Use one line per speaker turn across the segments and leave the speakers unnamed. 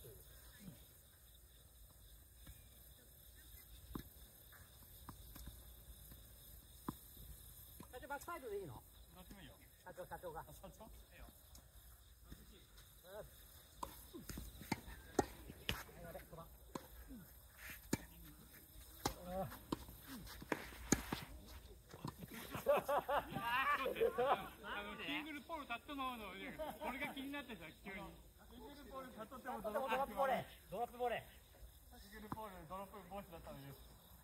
社長バックサイドでいいの？
どっちもいいよ。
社長が。
社長？ええよ。キングルポール立ったままの、これが気になってさ、急に。キングルポール立っとってもドロップボレー。
ドロップボレー。
キングルポールドロップ防止だったのに。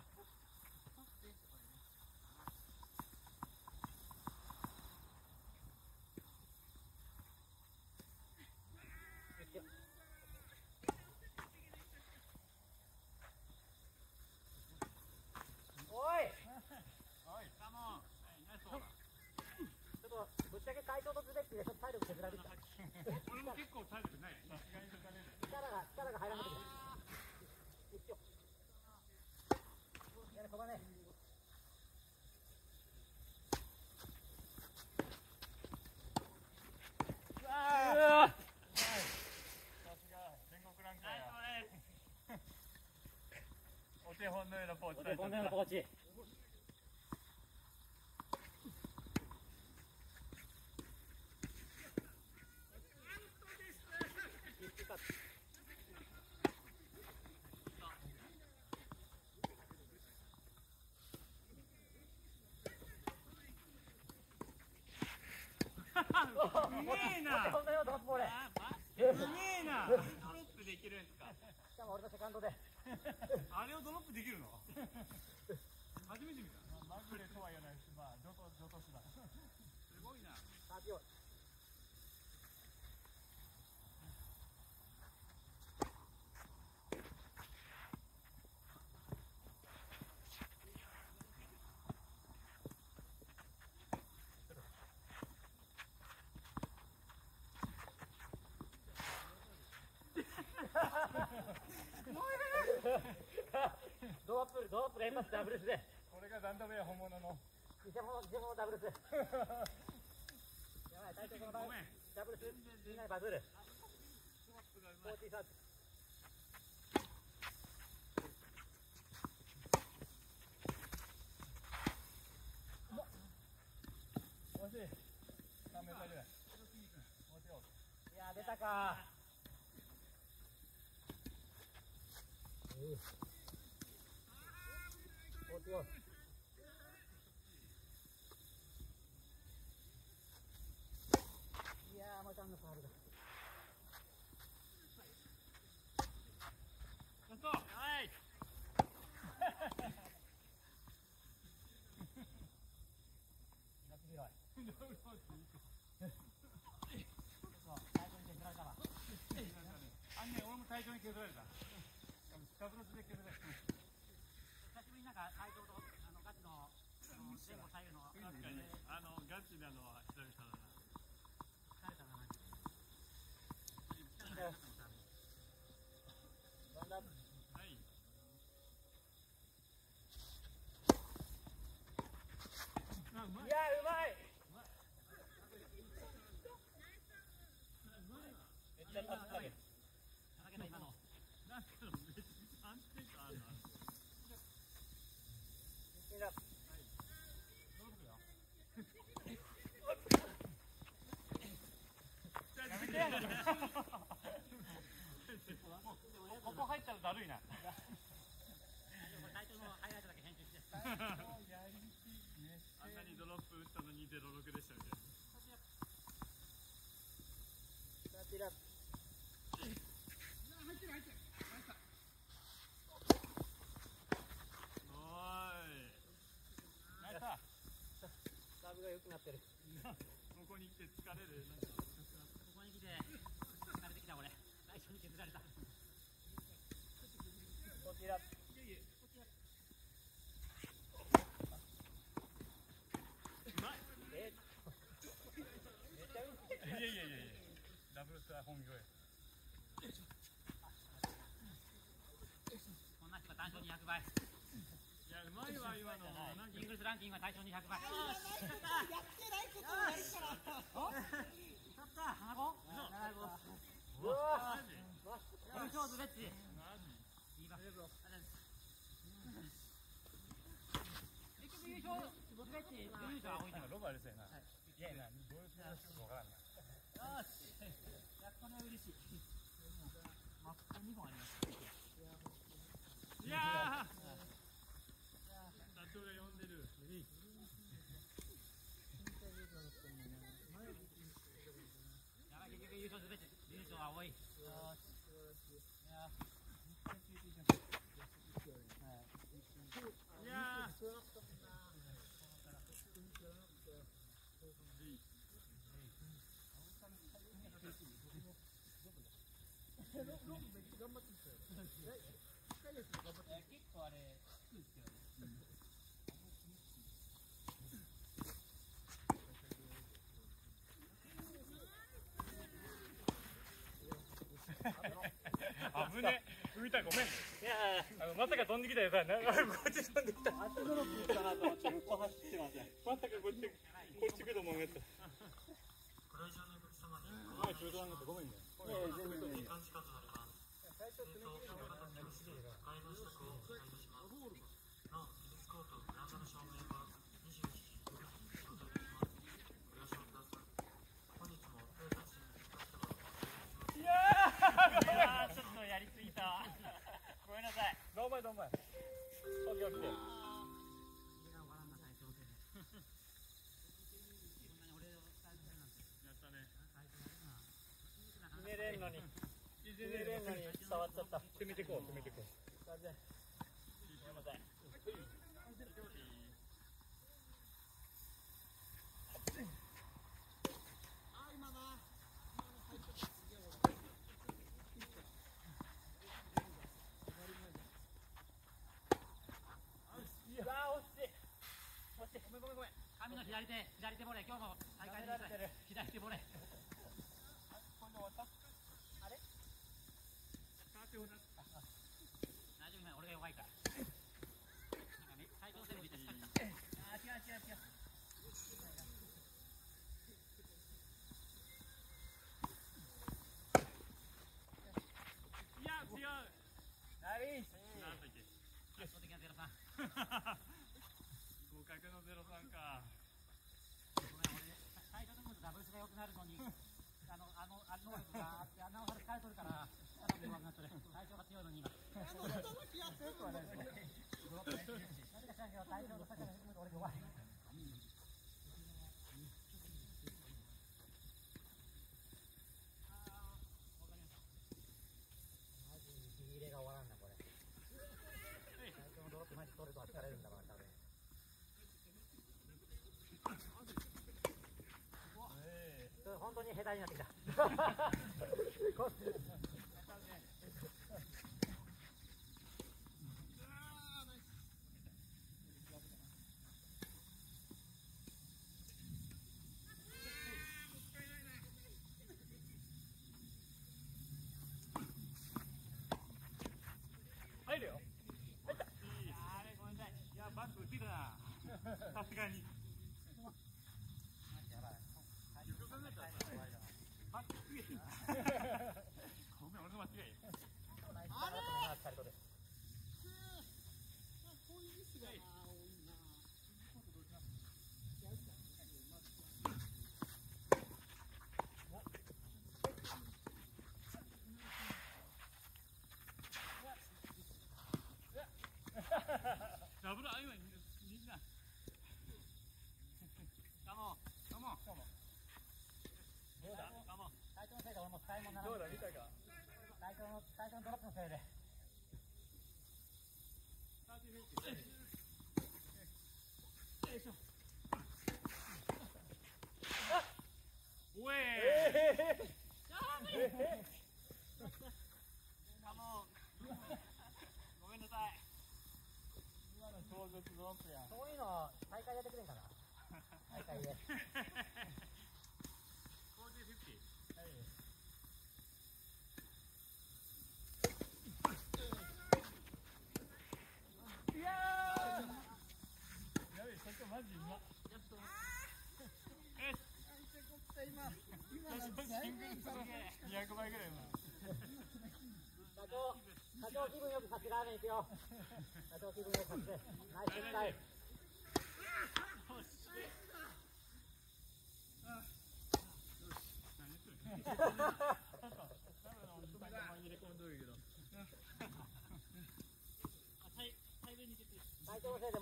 ぶっちゃけ体調とずれってちょっと体力削られてきた。
俺も結構体力ない。
力が入らなくて。一応。やれ飛ばね。
さすが全国ランカーや。お手本のようなポーチ。
お手本のようなポーチ。
うめえな。
ドロップボレー。
うめえな。ドロップできるんですか。
しかも俺のセカンドで。
あれをドロップできるの？初めて見た。まぐれとは言わないし、まあ上等手段。すごいな。
ドロップ連発ダブルスで。
これがダンダムや本物の。
偽物ダブルス。やばい、体調のダブルスみんなでバズる。コーチーサーチ。
惜しい。3メートルぐらい。
いや出たか。いやもうちゃんのファウルだ。
はい。俺も体調に削られた。ダブルスで削られた。
久しぶりになんか体調とガチの前後左右の。
確かにガチなのは久々だな。
疲れたな。
はい。
いやうまい。めっちゃパスかけ。今の。
なんかめっちゃ安定感あるな。やめてや。ここ入ったらだるいな。
タイトルのハイライトだけ編集して。
あんなにドロップ打ったのに06でしたみたいな。
サーブが良くなってる。
ここに来て疲れる。
ここに来て疲れてきた俺。最初に削られた。こちら。
いやダブルスは本業や。
こんな人が単勝200倍。
いやうまいわ今の。
シングルスランキングは対象200倍。
やってないことをやるから。
ちょっと7-5。7-5。
うわマジ。 優勝は置いてるロバですよな。いやいや、どういう気持ちかわからんな。
よし。いや、これは嬉しい。マップ2本あります。
いやー。社長が呼んでる。
やばい、結局優勝すべて。優勝は多い。よし。いや。
いやー。
結構あれ、低いですけどね。
危ね。浮いたごめん。
いや
まさか飛んできたよさ。こっち飛んできた。
あとドロップかなと思って向こう走ってますね。
まさかこっち来ると思うやつ。前中途半端ごめんね。
全然いやー、ちょっとやりすぎた。ごめんなさい。
どうもどうも。オッケーオッケー。
決めれんのに伝わっちゃった。
攻めてこう攻めてこう。
ごめんなさい。いやー、惜しい。ごめん。神の左手ボレー、今日も大会で左手ボレー。
これで終わった？
あれ？
大丈夫ね、
俺が弱いから。最高セルフで。あー、違う。
いや違う。
ナイス。
なんだっけ。
圧倒的な03。
合格の03か。
ごめん、俺最初の分とダブルスが良くなるのに、あの能力があって、なおさら疲れとるから、さらに弱くなってる。最初が強いのに今。強くはないです。なぜか知らんけど、最初の坂が進むと俺弱い。マジ火入れが終わらんな、これ。最初のドロップマジ取ると疲れるんだから、多分。本当に下手になってきた。
入るよ。
あれ、ごめんなさい。
いやバック打ってたな。さすがに。
やばい。
よく考えたらバックすげえ。ごめん俺の間違い。
あれ。
こういうミスが多いな。
ダブルあいわいみんな。カモン。どうだ？カモン。
最初のせいで俺も使い物なら
どうだ見たか？
最初のドロップのせいで。
おえ
カモン。ごめんなさい。
今の超絶ドロップやん。
そういうの大会やってくれんかな。大会で。
40-50。はい。
いや
やべえ、社長マジうま。200倍ぐらい
社長気分よくさせられんいくよ。社長気分よくさせて。ナイススタイル。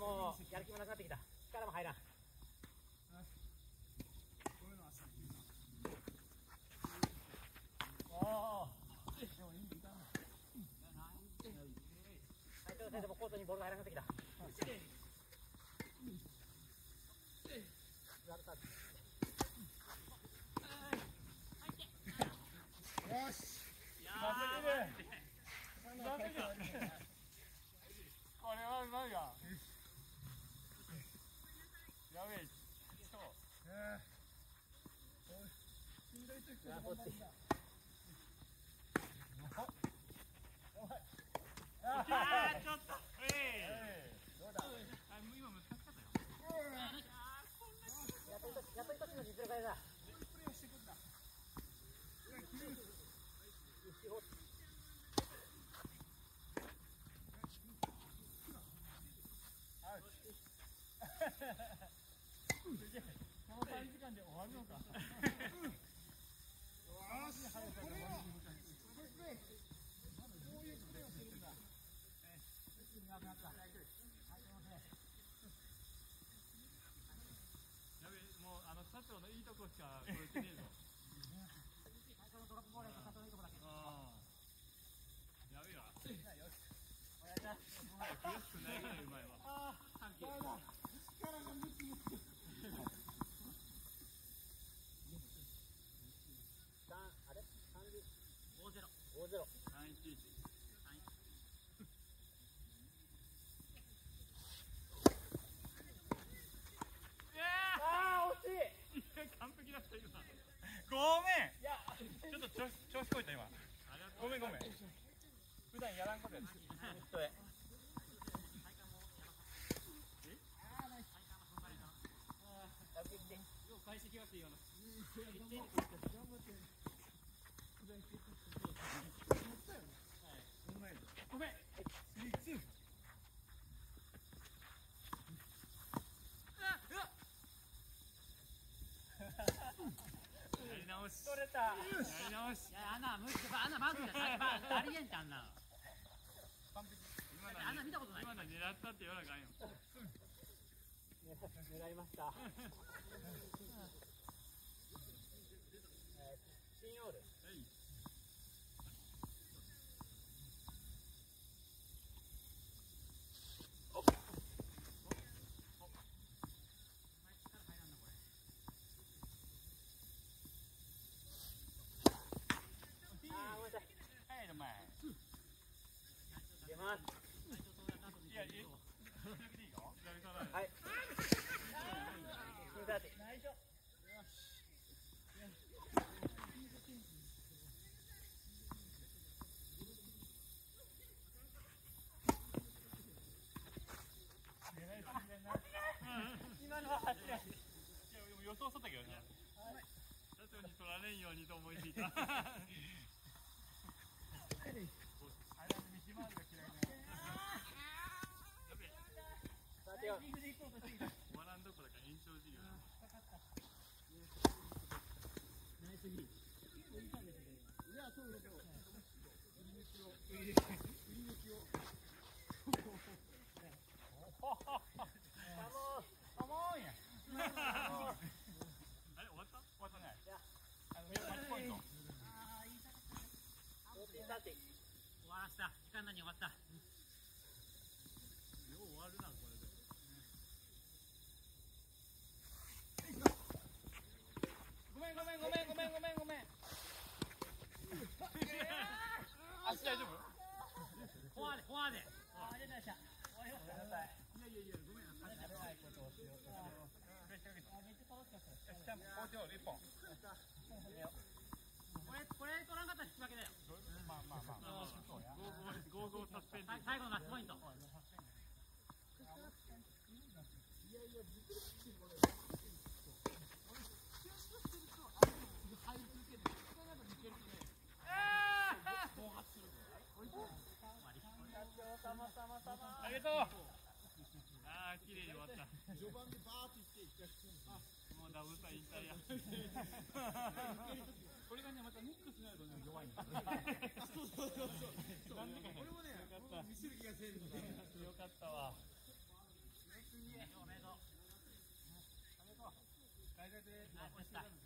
もうやる気もなくなってきた。力も入らん。相手のせいでもコートにボールが入らなくなってきた。
よし。
これはうまいわ。やべえ。そう。ちょっと。今難しかったよ。
やっと一つの実力だ。
この短時間で終わるのか。やべえ、もう佐藤のいいとこしか取れてねえぞ。
最初のドロップボールと佐藤のいいとこだけ。
やべえわ。
お願いします。
悔しくないぐらいうまいわ。
力がムキムキ。
あれ？30。5-0。
3-1。完璧だった今。ごめん。ちょっと調子こいた今。ごめん。普段やらんことやつ。返してきますよ。ごめん。やり直し。取れた。やり直し。
いや、あんな無理。あんなまずいありえんってあんな。あんな見たことない。
今の狙ったって言わなあかんよ。
狙いました。シンオール。
はい、お前。
出ます。
いや、いいよ。
はい。今のは走れ。
予想しとったけどね。佐藤に取られんようにと思いついた。終わらんどころか延長授業だ。
いや、そうだけど。
あれ終わった？終わったね。マッチポイント。
終わらせた。時間内に終わった。
よう終わるなこれで。ごめん。足大丈夫？
フォアで。これ取らんかったら引き分けだよ。
5-5サスペンディング。
最後のラストポイント。
ありがとう。ああ、綺麗に終わった。
序盤でバーッといって、
もうダブルサインタイヤ。これがね、またミックスになるとね、弱いんだ。
そう。俺もね、見せる気がせんのだ。
よかったわ。
あ、押した。